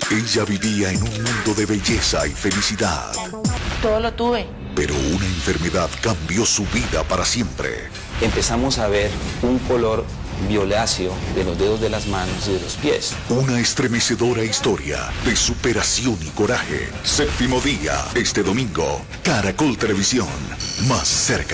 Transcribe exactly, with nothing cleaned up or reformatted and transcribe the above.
Ella vivía en un mundo de belleza y felicidad. Todo lo tuve. Pero una enfermedad cambió su vida para siempre. Empezamos a ver un color violáceo de los dedos de las manos y de los pies. Una estremecedora historia de superación y coraje. Séptimo día, este domingo, Caracol Televisión, más cerca.